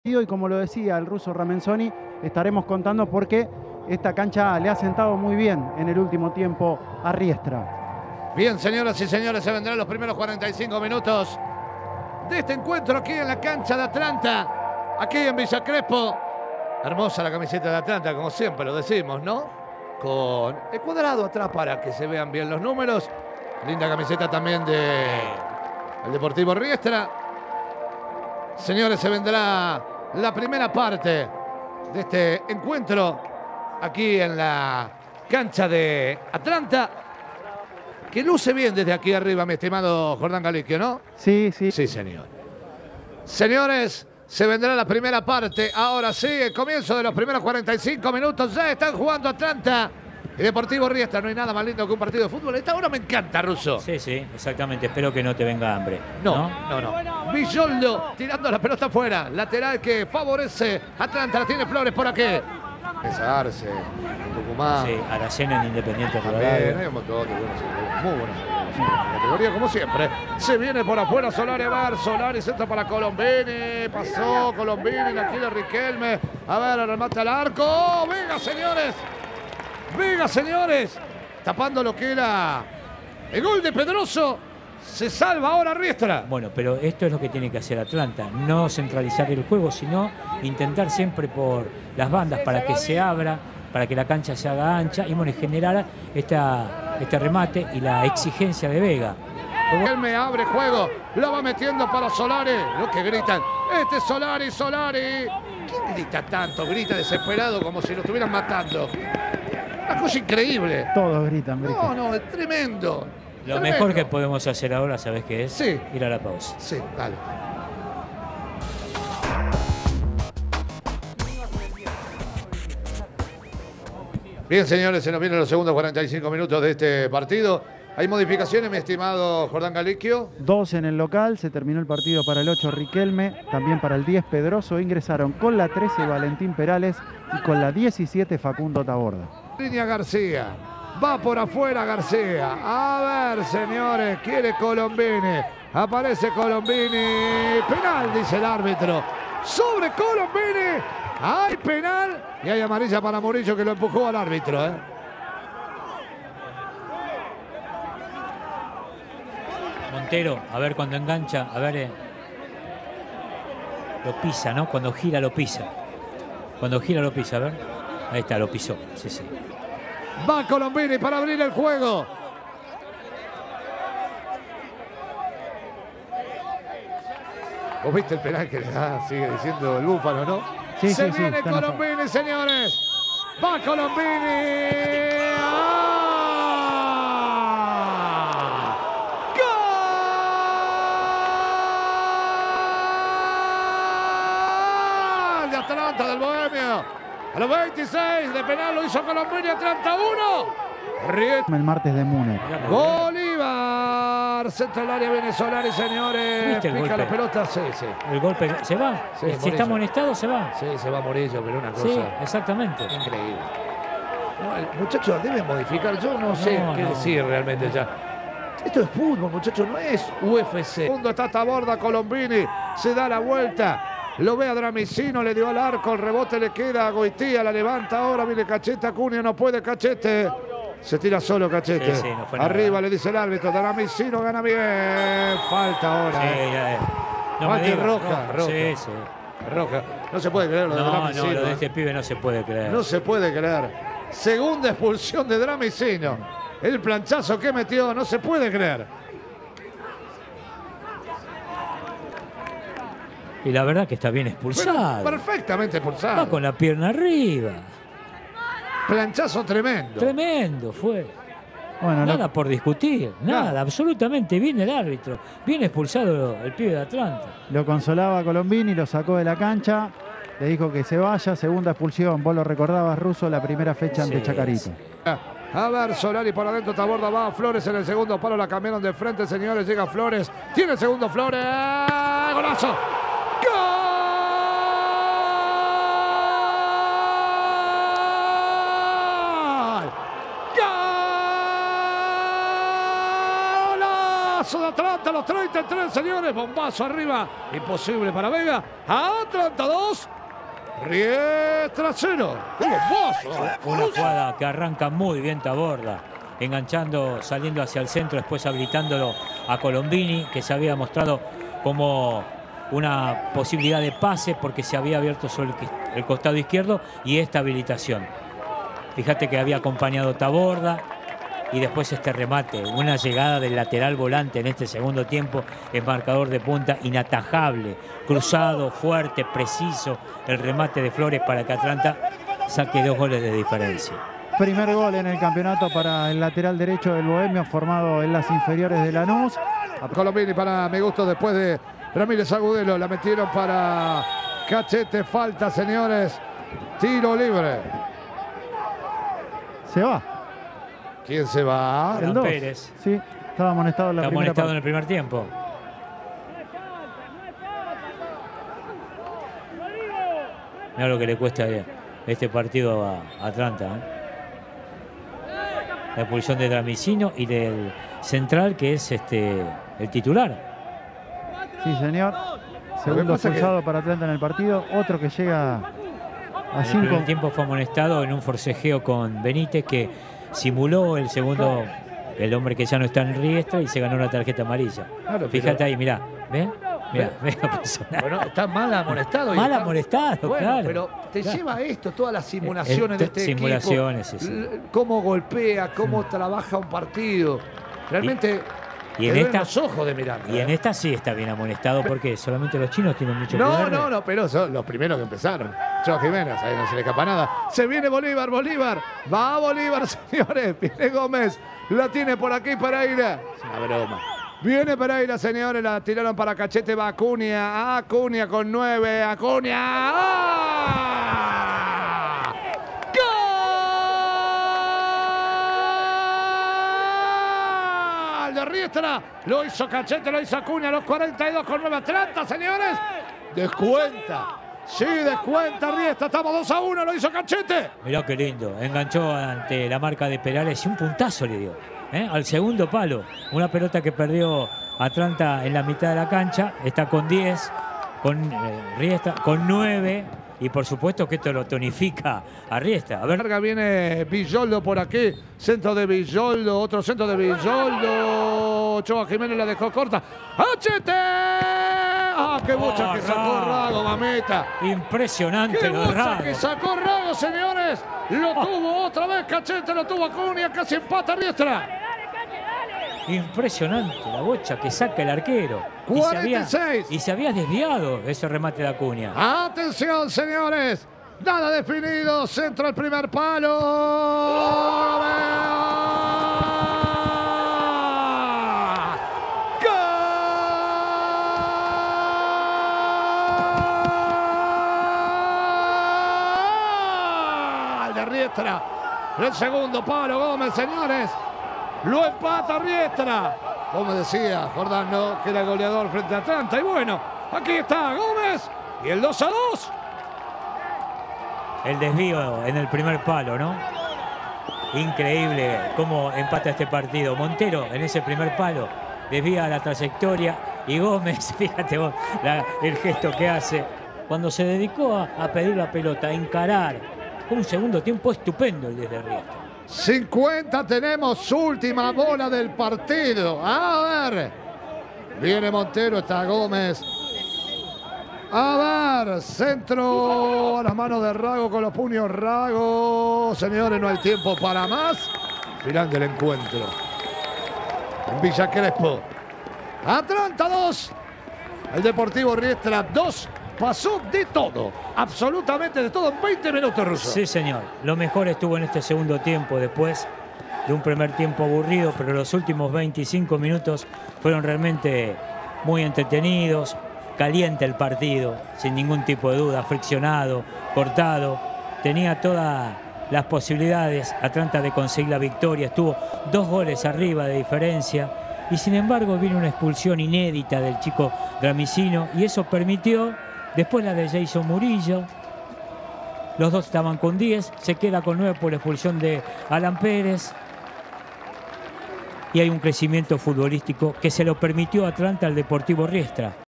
Y como lo decía el ruso Ramenzoni, estaremos contando porque esta cancha le ha sentado muy bien en el último tiempo a Riestra. Bien, señoras y señores, se vendrán los primeros 45 minutos de este encuentro aquí en la cancha de Atlanta, aquí en Villa Crespo. Hermosa la camiseta de Atlanta, como siempre lo decimos, ¿no? Con el cuadrado atrás para que se vean bien los números. Linda camiseta también del Deportivo Riestra. Señores, se vendrá la primera parte de este encuentro aquí en la cancha de Atlanta, que luce bien desde aquí arriba, mi estimado Jordán Galiquio, ¿no? Sí, sí. Sí, señor. Señores, se vendrá la primera parte. Ahora sí, el comienzo de los primeros 45 minutos. Ya están jugando Atlanta y Deportivo Riestra. No hay nada más lindo que un partido de fútbol. Esta hora me encanta, Russo. Sí, sí, exactamente. Espero que no te venga hambre. No. Villoldo tirando la pelota afuera. Lateral que favorece Atlanta. La tiene Flores por aquí. Arce, Tucumán. Sí, Aracena en Independiente También Rivadavia. hay un montón de buenos jugadores, muy buenos jugadores en la categoría, como siempre. Se viene por afuera Solari, Solari, centro para Colombini. Pasó Colombini, la quiere Riquelme. A ver, remata al arco. ¡Oh, venga, señores! ¡Venga, señores! Tapando lo que era el gol de Pedroso. Se salva ahora Riestra. Bueno, pero esto es lo que tiene que hacer Atlanta. No centralizar el juego, sino intentar siempre por las bandas para que se abra, para que la cancha se haga ancha y bueno, generar este remate y la exigencia de Vega. Él me abre juego, lo va metiendo para Solari. Lo que gritan, este es Solari, Solari. ¿Quién grita tanto? Grita desesperado como si lo estuvieran matando. Una cosa increíble. Todos gritan. No, es tremendo. Lo Tremendo. mejor que podemos hacer ahora, ¿sabes qué es? Sí. Ir a la pausa. Sí, dale. Bien, señores, se nos vienen los segundos 45 minutos de este partido. ¿Hay modificaciones, mi estimado Jordán Galiquio? 2 en el local, se terminó el partido para el 8 Riquelme, también para el 10 Pedroso, ingresaron con la 13 Valentín Perales y con la 17 Facundo Taborda. Línea García, va por afuera García, a ver señores, quiere Colombini, aparece Colombini, penal dice el árbitro, sobre Colombini, hay penal y hay amarilla para Murillo que lo empujó al árbitro, ¿eh? Montero, a ver cuando engancha, a ver. Lo pisa, ¿no? Cuando gira lo pisa. Cuando gira lo pisa, a ver. Ahí está, lo pisó. Sí, sí. Va Colombini para abrir el juego. ¿Vos viste el penal que le da? Sigue diciendo el Búfalo, ¿no? Sí, Se sí, viene Colombini, señores. Va Colombini. ¡Gol! De Atlanta, del Bohemio. A los 26 de penal lo hizo Colombini, Atlanta 1. El martes de Múnich. Bolívar, centro del área viene Solari, señores. ¿Viste el Pica golpe? la pelota, sí. El golpe, ¿se va? Sí, Si Murillo. está amonestado, se va. Sí, se va Murillo, pero una cosa Sí, exactamente. increíble. No, el muchacho debe modificar, yo no sé qué decir realmente ya. Esto es fútbol, muchacho, no es UFC. Segundo está Taborda, Colombini, se da la vuelta. Lo ve a Dramicino, le dio al arco, el rebote le queda a Goitía, la levanta ahora, viene Cachete, Acuña, no puede Cachete. Se tira solo Cachete. Sí, no fue nada. Arriba le dice el árbitro, Dramicino gana bien. Falta ahora. Sí, ya, no me Falta y digas, roja. Sí, sí. Roja. No se puede creer lo de No, Dramicino. lo de ¿eh? este pibe no se puede creer. No se puede creer. Segunda expulsión de Dramicino. El planchazo que metió, no se puede creer. Y la verdad que está bien expulsado. Perfectamente expulsado. Va con la pierna arriba. Planchazo tremendo. Tremendo fue. Bueno, Nada por discutir, nada, Nada. absolutamente bien el árbitro. Bien expulsado el pibe de Atlanta. lo consolaba a Colombini, lo sacó de la cancha, le dijo que se vaya, segunda expulsión, vos lo recordabas, Russo, la primera fecha ante Sí, Chacarito. sí. A ver, Solari por adentro, Taborda va, Flores en el segundo palo, la cambiaron de frente, señores, llega Flores, tiene el segundo Flores, ¡golazo! ¡Gol! Bombazo de Atlanta, los 33, señores. Bombazo arriba. Imposible para Vega. Atlanta 2. Riestra 0. ¡Qué bombazo! Una jugada que arranca muy bien Taborda, enganchando, saliendo hacia el centro, después habilitándolo a Colombini, que se había mostrado como una posibilidad de pase porque se había abierto sobre el costado izquierdo, y esta habilitación. Fíjate que había acompañado Taborda. Y después este remate, una llegada del lateral volante en este segundo tiempo, es marcador de punta, inatajable, cruzado, fuerte, preciso, el remate de Flores para que Atlanta saque 2 goles de diferencia. Primer gol en el campeonato para el lateral derecho del Bohemio, formado en las inferiores de Lanús. Colombini, para mi gusto, después de Ramírez Agudelo, la metieron para Cachete. Falta, señores. Tiro libre. Se va. ¿Quién se va? El 2. Pérez. Sí, estaba amonestado en la primera amonestado parte. en el primer tiempo. Mira lo que le cuesta este partido a Atlanta, ¿eh? La expulsión de Dramicino y del central, que es el titular. Sí, señor. Segundo expulsado para Atlanta en el partido. Otro que llega a En el 5. primer tiempo fue amonestado en un forcejeo con Benítez, que simuló el segundo, el hombre que ya no está en Riestra, y se ganó una tarjeta amarilla. Claro, fíjate ahí, mirá. ¿Ves? Mirá, Bueno, está mal amonestado. Mal amonestado, bueno, claro. pero te Claro. lleva a esto, todas las simulaciones de este simulaciones, equipo. sí. Cómo golpea, cómo trabaja un partido. Realmente Y en te duelen esta, los ojos de mirar. y en esta sí está bien amonestado, porque solamente los chinos tienen mucho No, poder. no, pero son los primeros que empezaron. Joe Jiménez, ahí no se le escapa nada. Se viene Bolívar, va Bolívar, señores. Viene Gómez, la tiene por aquí Pereira. Es una broma. Viene Pereira, señores, la tiraron para Cachete, va Acuña con 9, Acuña. ¡Ah! ¡Gol! De Riestra, lo hizo Cachete, lo hizo Acuña, a los 42 con 9 Atlanta, señores. Descuenta. Sí, descuenta Riestra, estamos 2-1, lo hizo Cachete. Mirá qué lindo, enganchó ante la marca de Perales y un puntazo le dio, al segundo palo. Una pelota que perdió Atlanta en la mitad de la cancha, está con 10, con Riestra, con 9, y por supuesto que esto lo tonifica a Riestra. A ver, Larga viene Villoldo por aquí, centro de Villoldo, otro centro de Villoldo. Ochoa Jiménez la dejó corta. ¡Achete! ¡Ah, qué bocha que sacó Rago, mamita! impresionante ¡Qué lo bocha Rago! que sacó Rago, señores! Lo tuvo otra vez Cachete, lo tuvo Acuña, casi empata Riestra. Impresionante la bocha que saca el arquero. 46. Y se había desviado ese remate de Acuña. Atención, señores. Nada definido. Centro al primer palo. ¡Gol! De Riestra. El segundo palo, Gómez, señores. Lo empata Riestra. Como decía Jordán, ¿no?, que era goleador frente a Atlanta. Y bueno, aquí está Gómez y el 2-2. El desvío en el primer palo, ¿no? Increíble cómo empata este partido. Montero en ese primer palo desvía la trayectoria, y Gómez, fíjate vos el gesto que hace cuando se dedicó a pedir la pelota, a encarar. Un segundo tiempo estupendo el desde Riestra. 50 tenemos, última bola del partido. A ver. Viene Montero, está Gómez. A ver, centro a las manos de Rago, con los puños Rago. Señores, no hay tiempo para más. Final del encuentro. En Villa Crespo. Atlanta 2. El Deportivo Riestra 2. Pasó de todo, absolutamente de todo, en 20 minutos, Russo. Sí, señor. Lo mejor estuvo en este segundo tiempo, después de un primer tiempo aburrido, pero los últimos 25 minutos fueron realmente muy entretenidos. Caliente el partido, sin ningún tipo de duda, friccionado, cortado. Tenía todas las posibilidades Atlanta de conseguir la victoria. Estuvo 2 goles arriba de diferencia. Y sin embargo vino una expulsión inédita del chico Dramicino, y eso permitió después la de Jason Murillo. Los dos estaban con 10, se queda con 9 por la expulsión de Alan Pérez. y hay un crecimiento futbolístico que se lo permitió Atlanta al Deportivo Riestra.